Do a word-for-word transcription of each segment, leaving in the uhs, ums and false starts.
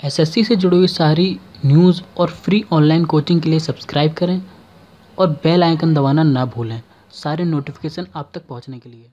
SSC से जुड़ी हुई सारी न्यूज़ और फ्री ऑनलाइन कोचिंग के लिए सब्सक्राइब करें और बेल आइकन दबाना ना भूलें सारे नोटिफिकेशन आप तक पहुंचने के लिए।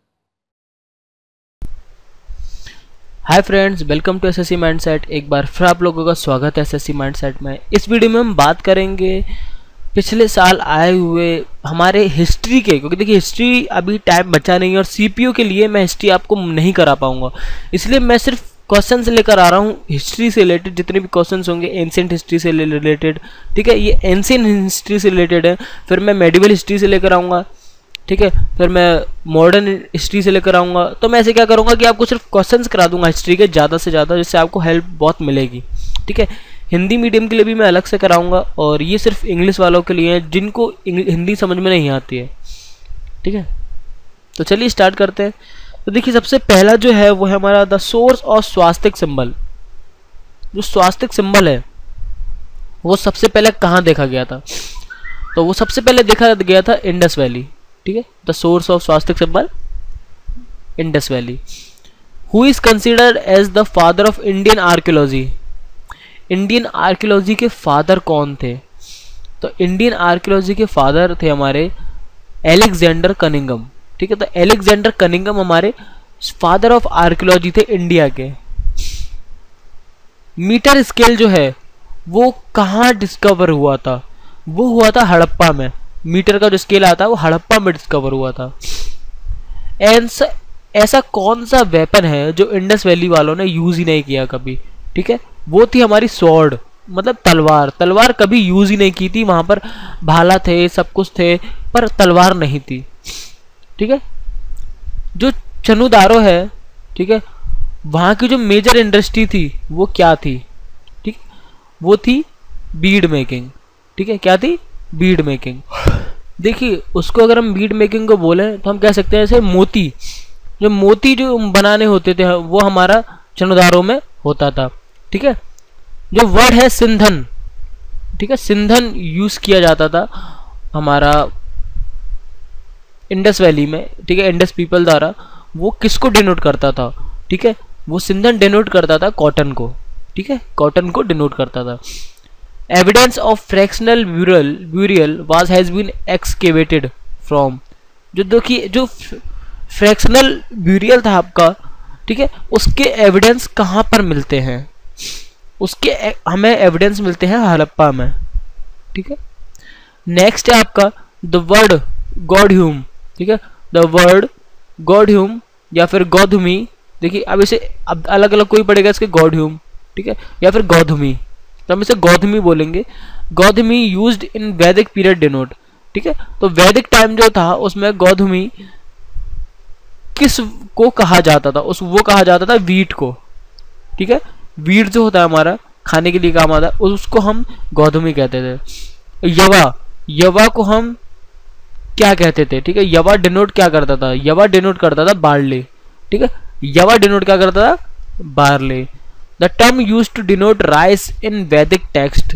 Hi friends, welcome to SSC mindset. एक बार फिर आप लोगों का स्वागत है एसएससी माइंडसेट में। इस वीडियो में हम बात करेंगे पिछले साल आए हुए हमारे हिस्ट्री के, क्योंकि देखिए हिस्ट्री अभी टाइम बचा नहीं है और सीपीयू के लिए मैं हिस्ट्री आपको नहीं करा पाऊंगा, इसलिए मैं सिर्फ क्वेश्चन लेकर आ रहा हूँ हिस्ट्री से रिलेटेड। जितने भी क्वेश्चंस होंगे एंशिएंट हिस्ट्री से रिलेटेड, ठीक है, ये एंशिएंट हिस्ट्री से रिलेटेड है। फिर मैं मेडिवल हिस्ट्री से लेकर आऊँगा, ठीक है, फिर मैं मॉडर्न हिस्ट्री से लेकर आऊँगा। तो मैं ऐसे क्या करूँगा कि आपको सिर्फ क्वेश्चंस करा दूंगा हिस्ट्री के ज़्यादा से ज़्यादा, जिससे आपको हेल्प बहुत मिलेगी, ठीक है। हिंदी मीडियम के लिए भी मैं अलग से कराऊंगा और ये सिर्फ इंग्लिश वालों के लिए है जिनको हिंदी समझ में नहीं आती है, ठीक है। तो चलिए स्टार्ट करते हैं। तो देखिए सबसे पहला जो है वो है हमारा the source of swastika symbol. जो स्वास्तिक सिंबल है वो सबसे पहले कहाँ देखा गया था? तो वो सबसे पहले देखा गया था इंडस वैली, ठीक है। The source of swastika symbol Indus valley. Who is considered as the father of Indian archaeology? Indian archaeology के फादर कौन थे? तो इंडियन आर्कियोलॉजी के फादर थे हमारे एलेक्जेंडर कनिंगम, ठीक है। तो एलेक्जेंडर कनिंगम हमारे फादर ऑफ आर्कियोलॉजी थे इंडिया के। मीटर स्केल जो है वो कहाँ डिस्कवर हुआ था? वो हुआ था हड़प्पा में। मीटर का जो स्केल आता है वो हड़प्पा में डिस्कवर हुआ था। ऐसा ऐसा कौन सा वेपन है जो इंडस वैली वालों ने यूज ही नहीं किया कभी? ठीक है, वो थी हमारी स्वॉर्ड, मतलब तलवार। तलवार कभी यूज ही नहीं की थी। वहां पर भाला थे, सब कुछ थे, पर तलवार नहीं थी, ठीक है। जो चनुदारो है, ठीक है, वहां की जो मेजर इंडस्ट्री थी वो क्या थी? ठीक, वो थी बीड मेकिंग, ठीक है। क्या थी? Bead making. देखिए उसको अगर हम बीड मेकिंग को बोले तो हम कह सकते हैं जैसे मोती, जो मोती जो बनाने होते थे वो हमारा चनुदारों में होता था, ठीक है। जो वर्ड है सिंधन, ठीक है, सिंधन यूज किया जाता था हमारा इंडस वैली में, ठीक है, इंडस पीपल द्वारा। वो किसको डिनोट करता था? ठीक है, वो सिंधन डिनोट करता था कॉटन को, ठीक है, कॉटन को डिनोट करता था। Evidence of fractional burial burial was has been excavated from. जो देखिए जो फ्रैक्शनल ब्यूरियल था आपका, ठीक है, उसके एविडेंस कहाँ पर मिलते हैं? उसके हमें एविडेंस मिलते हैं हड़प्पा में, ठीक है। नेक्स्ट है आपका द वर्ड गॉडह्यूम, ठीक है, द वर्ड गॉडह्यूम या फिर गौधमी। देखिए अब इसे अब अलग अलग कोई पड़ेगा इसके, गॉडह्यूम, ठीक है, या फिर गौधमी। तो हम इसे गौधमी बोलेंगे। गौधमी used in Vedic period denote, ठीक है। तो वैदिक टाइम जो था उसमें गौधमी किस को कहा जाता था? उस वो कहा जाता था वीट को, ठीक है। वीट जो होता है हमारा खाने के लिए काम आता है, उसको हम गौधमी कहते थे। यवा, यवा को हम क्या कहते थे? ठीक है, यवा डिनोट क्या करता था? यवा डिनोट करता था बार्ले, ठीक है। यवा डिनोट क्या करता था? Barley. The term used to denote rice in Vedic text.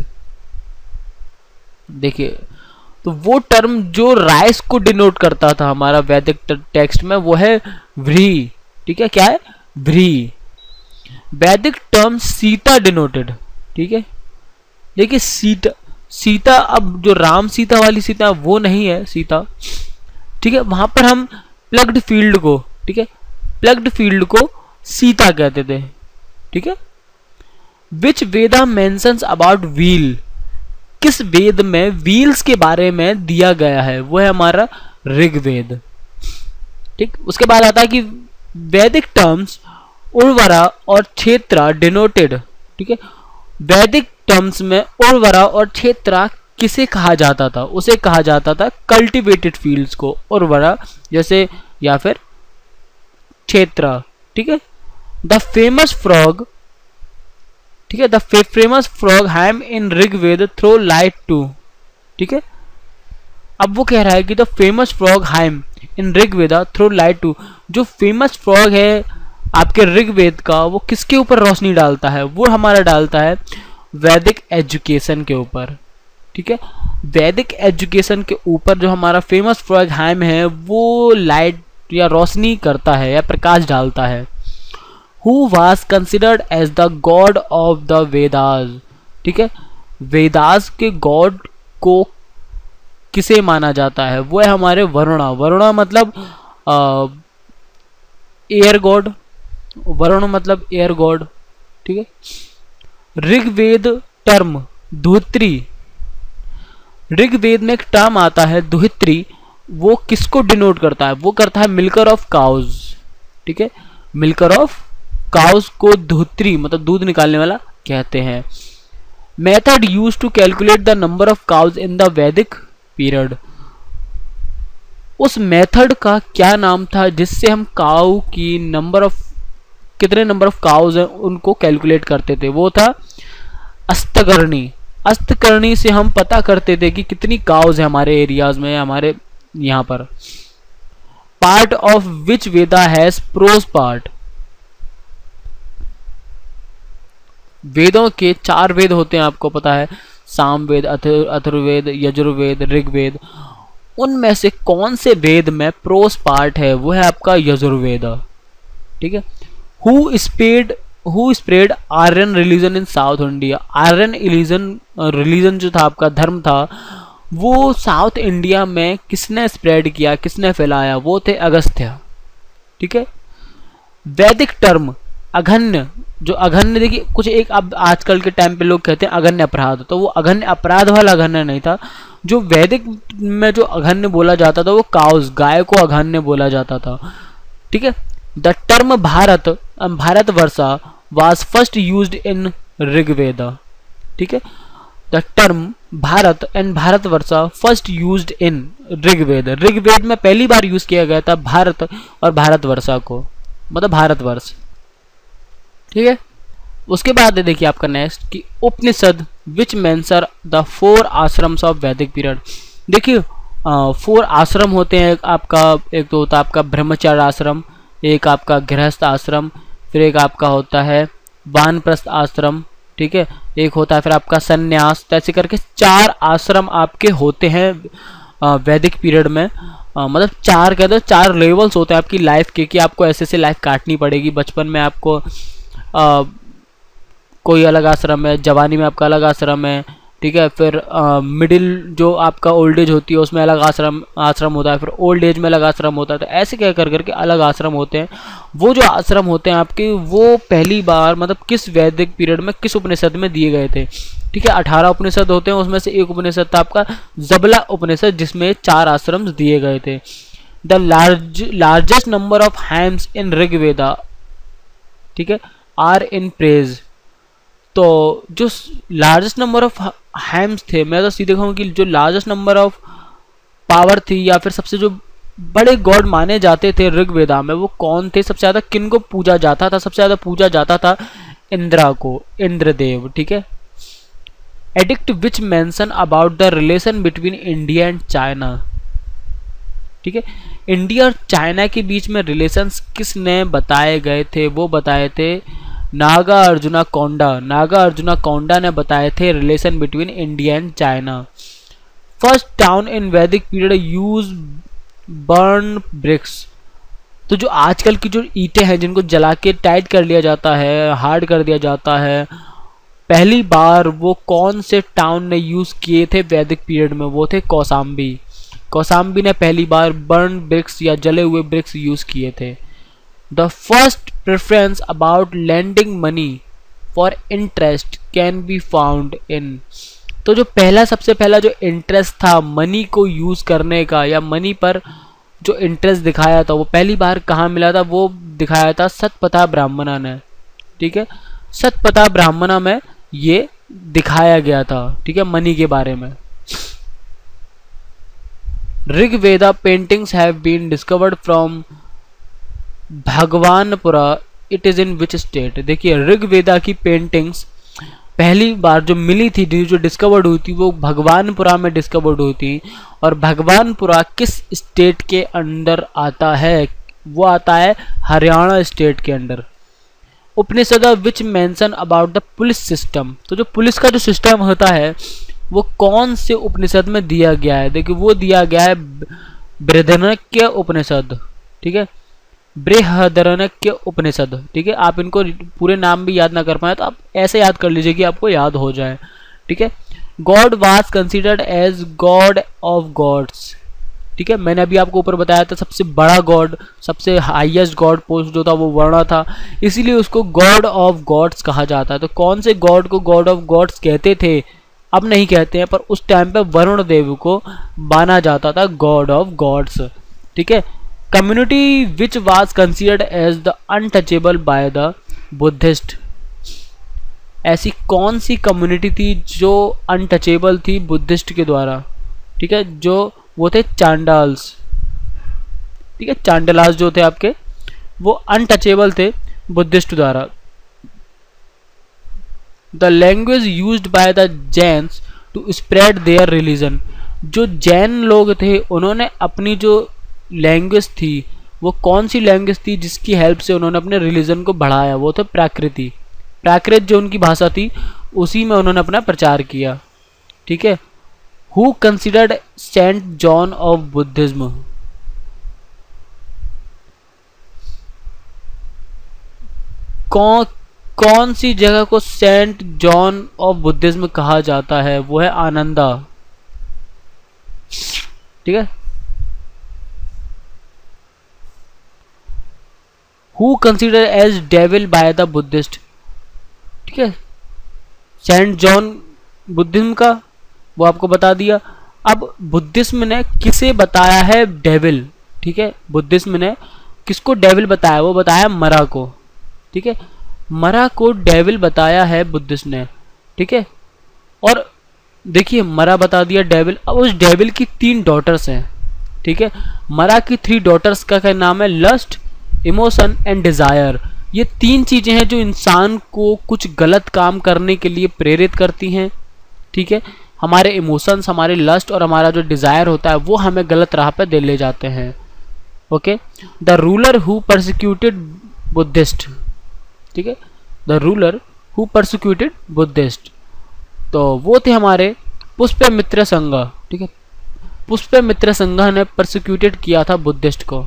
देखिए तो वो टर्म जो राइस को डिनोट करता था हमारा वैदिक टेक्स्ट में वो है व्री, ठीक है। क्या है? व्री। वैदिक टर्म सीता डिनोटेड, ठीक है। देखिए सीता, सीता अब जो राम सीता वाली सीता वो नहीं है सीता, ठीक है। वहां पर हम प्लग्ड फील्ड को, ठीक है, प्लग्ड फील्ड को सीता कहते थे, ठीक है। Which Veda mentions about wheel? किस वेद में व्हील्स के बारे में दिया गया है? वो है हमारा ऋग्वेद, ठीक। उसके बाद आता है कि वैदिक टर्म्स उर्वरा और क्षेत्रा डिनोटेड, ठीक है। वैदिक टर्म्स में उर्वरा और क्षेत्रा किसे कहा जाता था? उसे कहा जाता था कल्टिवेटेड फील्ड्स को, उर्वरा जैसे या फिर क्षेत्रा, ठीक है। द फेमस फ्रॉग, ठीक है, the famous frog hymn in Rigveda throw light to, ठीक है। अब वो कह रहा है कि the famous frog hymn in Rigveda throw light to. जो फेमस फ्रॉग है आपके ऋग्वेद का वो किसके ऊपर रोशनी डालता है? वो हमारा डालता है वैदिक एजुकेशन के ऊपर, ठीक है। वैदिक एजुकेशन के ऊपर जो हमारा फेमस फ्रॉग हैम है वो लाइट या रोशनी करता है या प्रकाश डालता है। Who was considered as the god of the Vedas, ठीक है, वेदास के गॉड को किसे माना जाता है, वो है हमारे वरुणा। वरुणा मतलब एयर गॉड, वरुण मतलब एयर गॉड, ठीक है। ऋग्वेद टर्म धुत्री, ऋग्वेद में एक टर्म आता है धुत्री, वो किसको डिनोट करता है, वो करता है मिल्कर ऑफ काउज, ठीक है, मिल्कर ऑफ काउज को धुत्री मतलब दूध निकालने वाला कहते हैं। Method use to calculate the number of cows in the Vedic period, उस मेथड का क्या नाम था जिससे हम काउ की नंबर ऑफ, कितने नंबर ऑफ काउज हैं उनको कैलकुलेट करते थे, वो था अस्तकरणी। अस्तकरणी से हम पता करते थे कि कितनी काउज है हमारे एरियाज में, हमारे यहाँ पर। Part of which Veda has prose part, वेदों के चार वेद होते हैं आपको पता है, सामवेद, अथर्ववेद, यजुर्वेद, ऋग्वेद। उनमें से कौन से वेद में प्रोस पार्ट है, वो है आपका यजुर्वेद, ठीक है। Who spread who spread Aryan religion in South India, Aryan religion religion जो था आपका धर्म था, वो साउथ इंडिया में किसने स्प्रेड किया, किसने फैलाया, वो थे अगस्त्य, ठीक है। वैदिक टर्म अघन्य, जो अघन्य देखिए कुछ एक अब आजकल के टाइम पे लोग कहते हैं अघन्य अपराध, तो वो अघन्य अपराध वाला अघन्य नहीं था। जो वैदिक में जो अघन्य बोला जाता था वो काउज, गाय को अघन्य बोला जाता था, ठीक है। The term Bharat, Bharatvarsha was first used in Rigveda, ठीक है। The term Bharat and Bharatvarsha first used in Rigveda, Rigveda में पहली बार यूज किया गया था भारत और भारतवर्षा को, मतलब भारतवर्ष, ठीक है। उसके बाद देखिए आपका नेक्स्ट कि Upanishad which mention the four ashrams of Vedic period. देखिए फोर आश्रम होते हैं, एक आपका एक तो होता है आपका ब्रह्मचार्य आश्रम, एक आपका गृहस्थ आश्रम, फिर एक आपका होता है वानप्रस्थ आश्रम, ठीक है, एक होता है फिर आपका संन्यास। तो ऐसे करके चार आश्रम आपके होते हैं वैदिक पीरियड में। आ, मतलब चार कहते हैं, चार लेवल्स होते हैं आपकी लाइफ के कि आपको ऐसे से लाइफ काटनी पड़ेगी। बचपन में आपको आ, कोई अलग आश्रम है, जवानी में आपका अलग आश्रम है, ठीक है, फिर मिडिल जो आपका ओल्ड एज होती है उसमें अलग आश्रम आश्रम होता है, फिर ओल्ड एज में अलग आश्रम होता है। तो ऐसे क्या कर करके अलग आश्रम होते हैं। वो जो आश्रम होते हैं आपके, वो पहली बार मतलब किस वैदिक पीरियड में किस उपनिषद में दिए गए थे, ठीक है। अठारह उपनिषद होते हैं, उसमें से एक उपनिषद था आपका जबला उपनिषद जिसमें चार आश्रम दिए गए थे। The large largest number of hymns in Rigveda, ठीक है, आर इन प्रेज। तो जो लार्जेस्ट नंबर ऑफ हैम्स थे, मैं तो सीधे कहूँ कि जो लार्जेस्ट नंबर ऑफ पावर थी या फिर सबसे जो बड़े गॉड माने जाते थे ऋग्वेदा में, वो कौन थे, सबसे ज़्यादा किन को पूजा जाता था, सबसे ज़्यादा पूजा जाता था इंद्रा को, इंद्रदेव, ठीक है। Edict which mention about the relation between India and China, ठीक है। इंडिया और चाइना के बीच में रिलेशंस किसने बताए गए थे, वो बताए थे नागा अर्जुना कोंडा। नागा अर्जुना कोंडा ने बताए थे relation between India and China. First town in Vedic period use burn BRICS. तो जो आजकल की जो ईंटें हैं जिनको जला के टाइट कर लिया जाता है, हार्ड कर दिया जाता है, पहली बार वो कौन से टाउन ने यूज किए थे वैदिक पीरियड में, वो थे कौसाम्बी। कौसाम्बी ने पहली बार बर्न ब्रिक्स या जले हुए ब्रिक्स यूज किए थे। The first preference about landing money for interest can be found in. तो जो पहला सबसे पहला जो इंटरेस्ट था मनी को यूज करने का या मनी पर जो इंटरेस्ट दिखाया था, वो पहली बार कहाँ मिला था, वो दिखाया था सतपथा ब्राह्मणा ने, ठीक है। सतपथा ब्राह्मणा में ये दिखाया गया था, ठीक है, मनी के बारे में। Rigveda paintings have been discovered from Bhagwanpura, it is in which state. देखिए ऋग्वेदा की पेंटिंग्स पहली बार जो मिली थी, जो डिस्कवर्ड हुई थी, वो भगवानपुरा में डिस्कवर्ड हुई थी। और भगवानपुरा किस स्टेट के अंडर आता है, वो आता है हरियाणा स्टेट के अंडर। Upanishad which mention about the police system. तो जो पुलिस का जो सिस्टम होता है वो कौन से उपनिषद में दिया गया है, देखिए वो दिया गया है बृहदारण्यक उपनिषद, ठीक है। बृहदारण्यक उपनिषद। ठीक है, आप इनको पूरे नाम भी याद ना कर पाए तो आप ऐसे याद कर लीजिए कि आपको याद हो जाए। ठीक है, god was considered as god of gods. ठीक है, मैंने अभी आपको ऊपर बताया था सबसे बड़ा गॉड, सबसे हाईएस्ट गॉड पोस्ट जो था वो वरुण था, इसीलिए उसको गॉड ऑफ गॉड्स कहा जाता है। तो कौन से गॉड को गॉड ऑफ गॉड्स कहते थे, अब नहीं कहते हैं, पर उस टाइम पे वरुण देव को माना जाता था गॉड ऑफ गॉड्स। ठीक है, community which was considered as the untouchable by the Buddhist. ऐसी कौन सी कम्युनिटी थी जो अनटचेबल थी बुद्धिस्ट के द्वारा? ठीक है, जो वो थे चांडाल्स। ठीक है, चांडालास जो थे आपके वो अनटचेबल थे बुद्धिस्ट द्वारा। The language used by the Jains to spread their religion. जो जैन लोग थे उन्होंने अपनी जो लैंग्वेज थी वो कौन सी लैंग्वेज थी जिसकी हेल्प से उन्होंने अपने रिलीजन को बढ़ाया? वो थे प्राकृति। प्राकृत जो उनकी भाषा थी उसी में उन्होंने अपना प्रचार किया। ठीक है, who considered saint John of Buddhism. कौन कौन सी जगह को सेंट जॉन ऑफ बुद्धिज्म कहा जाता है? वो है आनंदा। ठीक है, who consider as devil by the Buddhist. ठीक है, सेंट जॉन बुद्धिज्म का वो आपको बता दिया। अब बुद्धिज्म ने किसे बताया है डेविल? ठीक है, बुद्धिज्म ने किसको डेविल बताया? वो बताया मरा को। ठीक है, मरा को डेविल बताया है बुद्धिस्ट ने। ठीक है, और देखिए मरा बता दिया डेविल। अब उस डेविल की तीन डॉटर्स हैं। ठीक है, मरा की थ्री डॉटर्स का क्या नाम है? Lust, emotion and desire. ये तीन चीजें हैं जो इंसान को कुछ गलत काम करने के लिए प्रेरित करती हैं। ठीक है, हमारे इमोशंस, हमारे लस्ट और हमारा जो डिजायर होता है वो हमें गलत राह पे दे ले जाते हैं। Okay, the ruler who persecuted Buddhist. ठीक है, the ruler who persecuted Buddhist, तो वो थे हमारे पुष्यमित्र संघ। ठीक है, पुष्यमित्र संघ ने परसिक्यूटेड किया था बुद्धिस्ट को।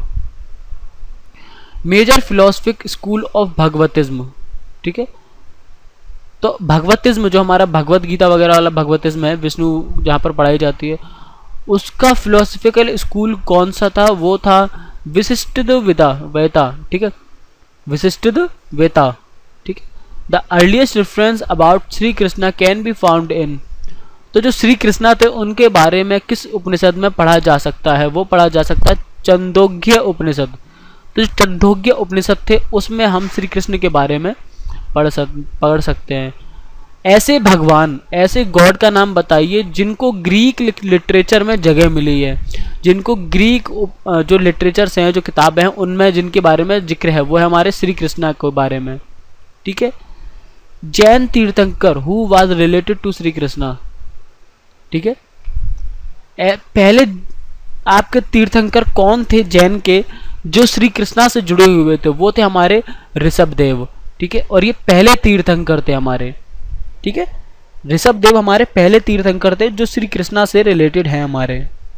Major philosophic school of Bhagavatism. ठीक है, तो भगवतिज्म जो हमारा भगवत गीता वगैरह वाला भगवतिज्म है, विष्णु जहाँ पर पढ़ाई जाती है, उसका फिलोसफिकल स्कूल कौन सा था? वो था विशिष्टद्वैता वेता। ठीक है, विशिष्टद्वैता। ठीक है, the earliest reference about Shri Krishna can be found in. तो जो श्री कृष्णा थे उनके बारे में किस उपनिषद में पढ़ा जा सकता है? वो पढ़ा जा सकता है छंदोग्य उपनिषद। तो जो छंदोग्य उपनिषद थे उसमें हम श्री कृष्ण के बारे में पढ़ सक पढ़ सकते हैं। ऐसे भगवान, ऐसे गॉड का नाम बताइए जिनको ग्रीक लिटरेचर में जगह मिली है, जिनको ग्रीक जो लिटरेचर्स हैं, जो किताबें हैं, उनमें जिनके बारे में जिक्र है, वो है हमारे श्री कृष्णा के बारे में। ठीक है, Jain Tirthankar who was related to Shri Krishna. ठीक है, पहले आपके तीर्थंकर कौन थे जैन के जो श्री कृष्णा से जुड़े हुए थे? वो थे हमारे ऋषभदेव। ठीक है, और ये पहले तीर्थंकर थे हमारे। ठीक है, ऋषभदेव हमारे पहले तीर्थंकर थे जो श्री कृष्णा से रिलेटेड हैं हमारे।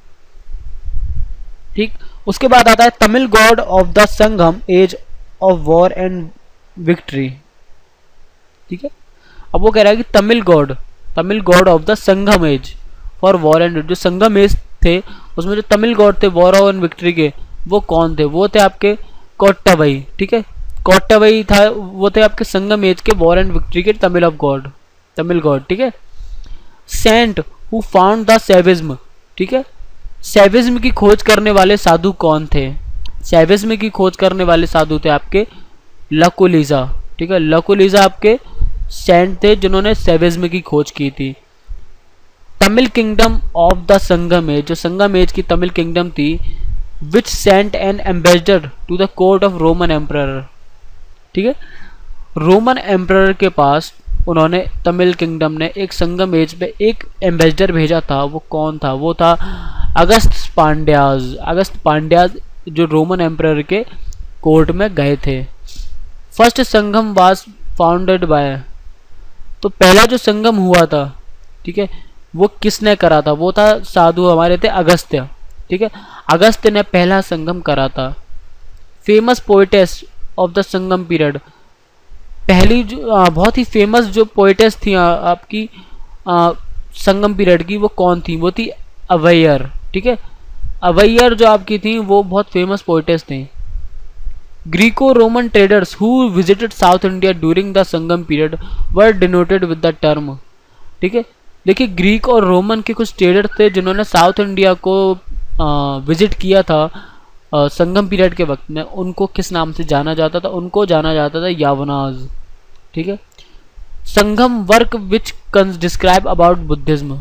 ठीक, उसके बाद आता है Tamil god of the Sangam age of war and victory. ठीक है, अब वो कह रहा है कि Tamil god, Tamil god of the Sangam age for war and, जो संगम एज थे उसमें जो तमिल गॉड थे वॉर एंड विक्ट्री के, वो कौन थे? वो थे आपके कोट्टावई। ठीक है, कोट्टावई था, वो थे आपके संगम एज के वॉर एंड विक्ट्री के Tamil of god, Tamil god. ठीक है, saint who found the Saivism. ठीक है, सैविज्म की खोज करने वाले साधु कौन थे? सैविज्म की खोज करने वाले साधु थे आपके लकुलिजा। ठीक है, लकुलिजा आपके सेंट थे जिन्होंने सैविज्म की खोज की थी। Tamil kingdom of the Sangam age, जो संगम एज की तमिल किंगडम थी, which sent an ambassador to the court of Roman emperor. ठीक है, रोमन एम्परर के पास उन्होंने, तमिल किंगडम ने एक संगम एज पे एक एम्बेसडर भेजा था। वो कौन था? वो था अगस्त पांड्याज। अगस्त पांड्याज जो रोमन एम्परर के कोर्ट में गए थे। First Sangam was founded by, तो पहला जो संगम हुआ था, ठीक है, वो किसने करा था? वो था साधु हमारे थे अगस्त्य। ठीक है, अगस्त्य ने पहला संगम करा था। Famous poetess of the Sangam period. पहली जो आ, बहुत ही फेमस जो पोइटेस थी आ, आपकी आ, संगम पीरियड की, वो कौन थी? वो थी अवैयर। ठीक है, अवैयर जो आपकी थी वो बहुत फेमस पोइटेस थी। Greco Roman traders who visited South India during the Sangam period were denoted with the term. ठीक है, देखिए ग्रीक और रोमन के कुछ ट्रेडर थे जिन्होंने साउथ इंडिया को विजिट किया था आ, संगम पीरियड के वक्त में, उनको किस नाम से जाना जाता था? उनको जाना जाता था यावनाज। ठीक है, Sangam work which describe about Buddhism.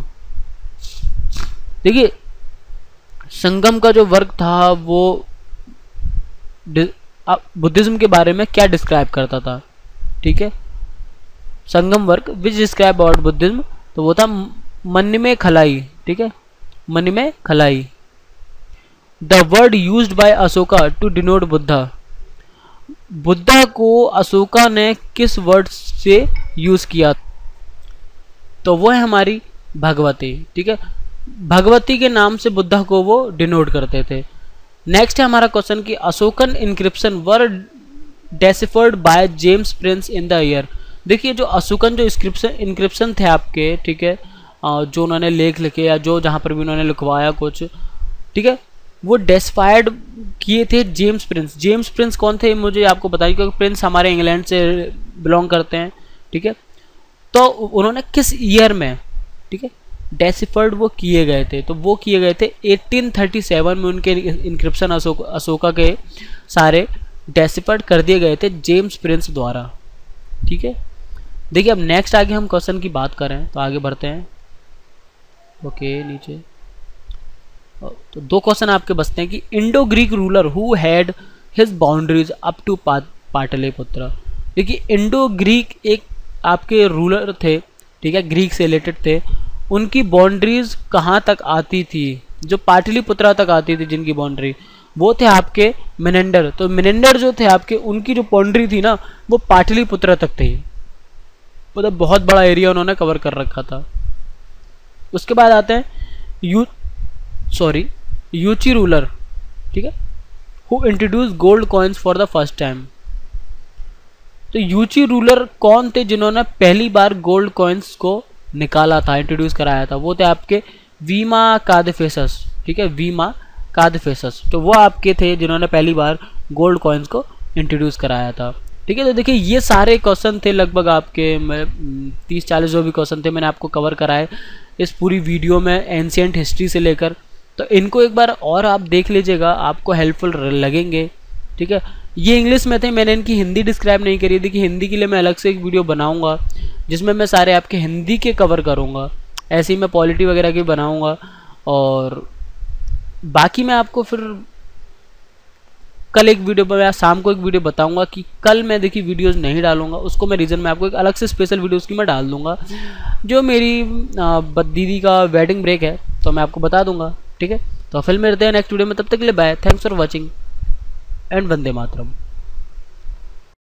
देखिए संगम का जो वर्क था वो बुद्धिज्म के बारे में क्या डिस्क्राइब करता था? ठीक है, Sangam work which describe about Buddhism, तो वो था मन में खलाई। ठीक है, मन में खलाई। The word used by Ashoka to denote Buddha. Buddha को अशोका ने किस वर्ड से यूज किया? तो वो है हमारी भगवती। ठीक है, भगवती के नाम से बुद्धा को वो डिनोट करते थे। नेक्स्ट है हमारा क्वेश्चन कि Ashokan inscription were deciphered by James Prinsep in the year. देखिए जो अशोकन जो इंक्रिप्शन इंक्रिप्शन थे आपके, ठीक है, जो उन्होंने लेख लिखे या जो जहाँ पर भी उन्होंने लिखवाया कुछ, ठीक है, वो डेस्फायर्ड किए थे जेम्स प्रिंस। जेम्स प्रिंस कौन थे मुझे आपको बताइए, क्योंकि प्रिंस हमारे इंग्लैंड से बिलोंग करते हैं। ठीक है, तो उन्होंने किस ईयर में, ठीक है, डेसिफर्ड वो किए गए थे? तो वो किए गए थे अठारह सौ सैंतीस में, उनके इंक्रिप्शन अशोक अशोका के सारे डेसिफर्ड कर दिए गए थे जेम्स प्रिंस द्वारा। ठीक है, देखिए अब नेक्स्ट आगे हम क्वेश्चन की बात करें तो आगे बढ़ते हैं। ओके नीचे तो दो क्वेश्चन आपके बचते हैं कि Indo Greek ruler who had his boundaries up to Pataliputra. देखिए इंडो ग्रीक एक आपके रूलर थे, ठीक है, ग्रीक से रिलेटेड थे, उनकी बाउंड्रीज कहाँ तक आती थी? जो पाटलिपुत्रा तक आती थी जिनकी बाउंड्री, वो थे आपके मिनेंडर। तो मिनेंडर जो थे आपके, उनकी जो बाउंड्री थी ना वो पाटलिपुत्रा तक थी, मतलब बहुत बड़ा एरिया उन्होंने कवर कर रखा था। उसके बाद आते हैं यू सॉरी यूची रूलर, ठीक है, who introduce gold coins for the first time. तो यूची रूलर कौन थे जिन्होंने पहली बार गोल्ड कॉइन्स को निकाला था, इंट्रोड्यूस कराया था? वो थे आपके वीमा कादफेसस। ठीक है, वीमा कादफेसस, तो वो आपके थे जिन्होंने पहली बार गोल्ड कॉइन्स को इंट्रोड्यूस कराया था। ठीक है, तो देखिए ये सारे क्वेश्चन थे लगभग आपके तीस चालीस जो भी क्वेश्चन थे मैंने आपको कवर कराए इस पूरी वीडियो में, एंशिएंट हिस्ट्री से लेकर। तो इनको एक बार और आप देख लीजिएगा, आपको हेल्पफुल लगेंगे। ठीक है, ये इंग्लिश में थे, मैंने इनकी हिंदी डिस्क्राइब नहीं करी थी कि हिंदी के लिए मैं अलग से एक वीडियो बनाऊंगा जिसमें मैं सारे आपके हिंदी के कवर करूंगा। ऐसे ही मैं पॉलिटी वगैरह की बनाऊंगा, और बाकी मैं आपको फिर कल एक वीडियो पर या शाम को एक वीडियो बताऊंगा कि कल मैं देखिए वीडियोस नहीं डालूंगा, उसको मैं रीज़न में आपको एक अलग से स्पेशल वीडियो उसकी मैं डाल दूंगा। जो मेरी दीदी का वेडिंग ब्रेक है तो मैं आपको बता दूंगा। ठीक है, तो फिर मिलते हैं नेक्स्ट वीडियो में, तब तक के लिए bye, thanks for watching and Vande Mataram.